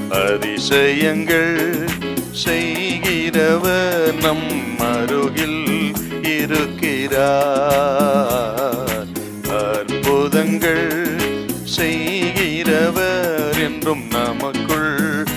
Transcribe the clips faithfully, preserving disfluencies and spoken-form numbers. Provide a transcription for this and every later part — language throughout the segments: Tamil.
அதிசயங்கள் செய்கிறவர் நம் அருகில் இருக்கிறார். அற்புதங்கள் செய்கிறவர் என்றும் நமக்குள்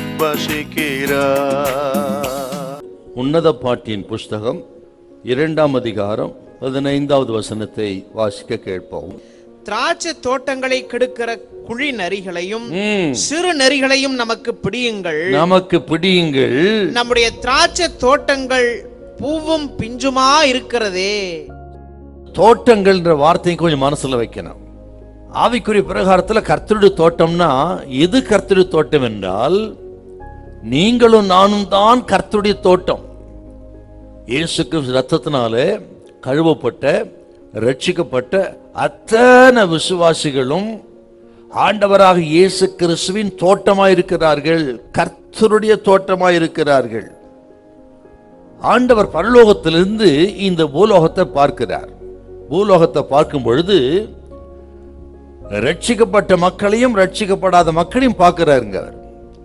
வசிக்கிறார். உன்னத பாட்டின் புஸ்தகம் இரண்டாம் அதிகாரம் பதினைந்தாவது வசனத்தை வாசிக்க கேட்போம். திராட்சை தோட்டங்களை கெடுக்கிற குழி நரிகளையும் சிறு நரிகளையும் நமக்கு பிடியுங்கள், நமக்கு பிடியுங்கள். நம்முடைய திராட்சை தோட்டங்கள் பூவும் பிஞ்சுமா இருக்கிறதே. தோட்டங்கள் என்ற வார்த்தையை கொஞ்சம் மனசுல வைக்கணும். ஆவிக்குரிய பிரகாரத்துல கர்த்தருடைய தோட்டம்னா எது கர்த்தருடைய தோட்டம் என்றால், நீங்களும் நானும் தான் கர்த்தருடைய தோட்டம். இயேசு கிறிஸ்து ரத்தத்தினாலே கழுவப்பட்ட ரட்சிக்கப்பட்ட அத்தனை விசுவாசிகளும் ஆண்டவராக இயேசு கிறிஸ்துவின் தோட்டமாயிருக்கிறார்கள், கர்த்தருடைய தோட்டமாயிருக்கிறார்கள். ஆண்டவர் பரலோகத்திலிருந்து இந்த பூலோகத்தை பார்க்கிறார். பூலோகத்தை பார்க்கும் பொழுது ரட்சிக்கப்பட்ட மக்களையும் ரட்சிக்கப்படாத மக்களையும் பார்க்கிறாருங்க. அவர்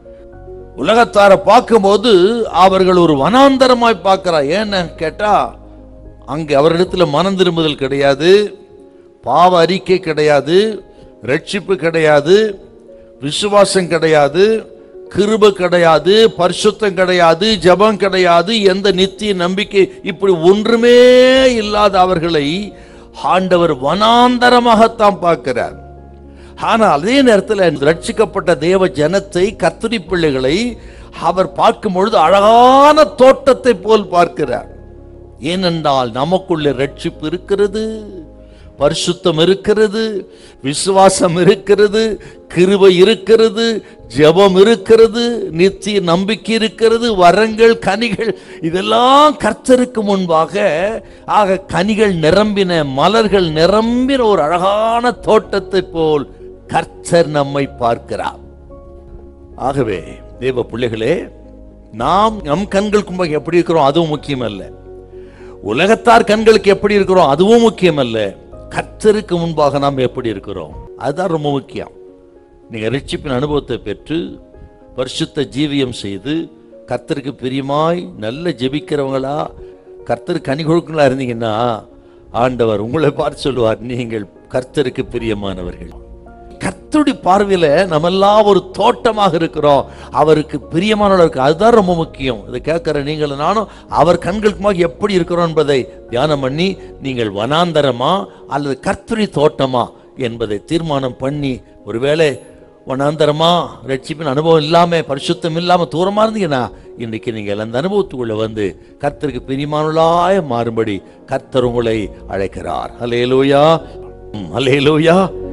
உலகத்தார பார்க்கும்போது அவர்கள் ஒரு வனாந்தரமாய் பார்க்கிறார். ஏன்னு கேட்டா, அங்கே அவரிடத்துல மனம் திரும்புதல் கிடையாது, பாவ அறிக்கை கிடையாது, ரட்சிப்பு கிடையாது, விசுவாசம் கிடையாது, கிருபை கிடையாது, பரிசுத்தம் கிடையாது, ஜபம் கிடையாது, எந்த நித்திய நம்பிக்கை இப்படி ஒன்றுமே இல்லாத அவர்களை ஆண்டவர் வனாந்தரமாகத்தான் பார்க்கிறார். ஆனால் அதே நேரத்தில் ரட்சிக்கப்பட்ட தேவ ஜனத்தை, கர்த்தருடைய பிள்ளைகளை அவர் பார்க்கும் பொழுது அழகான தோட்டத்தை போல் பார்க்கிறார். ஏனென்றால் நமக்குள்ள ரட்சிப்பு இருக்கிறது, பரிசுத்தம் இருக்கிறது, விசுவாசம் இருக்கிறது, கிருபை இருக்கிறது, ஜெபம் இருக்கிறது, நித்திய நம்பிக்கை இருக்கிறது, வரங்கள், கனிகள், இதெல்லாம் கர்த்தருக்கு முன்பாக ஆக கனிகள் நிரம்பின, மலர்கள் நிரம்பின ஒரு அழகான தோட்டத்தை போல் கர்த்தர் நம்மை பார்க்கிறார். ஆகவே தேவ பிள்ளைகளே, நாம் நம் கண்களுக்கு முன்பாக எப்படி இருக்கிறோம் அதுவும் முக்கியம் அல்ல, உலகத்தார் கண்களுக்கு எப்படி இருக்கிறோம் அதுவும் முக்கியம் அல்ல, கர்த்தருக்கு முன்பாக நாம் எப்படி இருக்கிறோம் அதுதான் ரொம்ப முக்கியம். நீங்க ரட்சிப்பின் அனுபவத்தை பெற்று பரிசுத்த ஜீவியம் செய்து கர்த்தருக்கு பிரியமாய் நல்ல ஜெபிக்கிறவங்களா, கர்த்தருக்கு கனி கொடுக்கங்களா இருந்தீங்கன்னா ஆண்டவர் உங்களை பார்த்து சொல்லுவார், நீங்கள் கர்த்தருக்கு பிரியமானவர்கள். கர்த்தருடைய பார்வையில நம்ம எல்லாம் ஒரு தோட்டமாக இருக்கிறோம், அவருக்கு பிரியமானவர்களுக்கு. அதுதான் ரொம்ப முக்கியம். இதை கேட்கிற நீங்கள் நானும் அவர் கண்களுக்கு எப்படி இருக்கிறோம் என்பதை தியானம் பண்ணி நீங்கள் வனாந்தரமா அல்லது கர்த்தருடைய தோட்டமா என்பதை தீர்மானம் பண்ணி, ஒருவேளை வனாந்தரமா ரட்சிப்பின் அனுபவம் இல்லாம பரிசுத்தம் இல்லாம தூரமா இருந்தீங்கன்னா இன்னைக்கு நீங்கள் அந்த அனுபவத்துக்குள்ள வந்து கர்த்தருக்கு பிரியமானவர்களாய் மாறும்படி கர்த்தர் உங்களை அழைக்கிறார். அல்லேலூயா, அல்லேலூயா.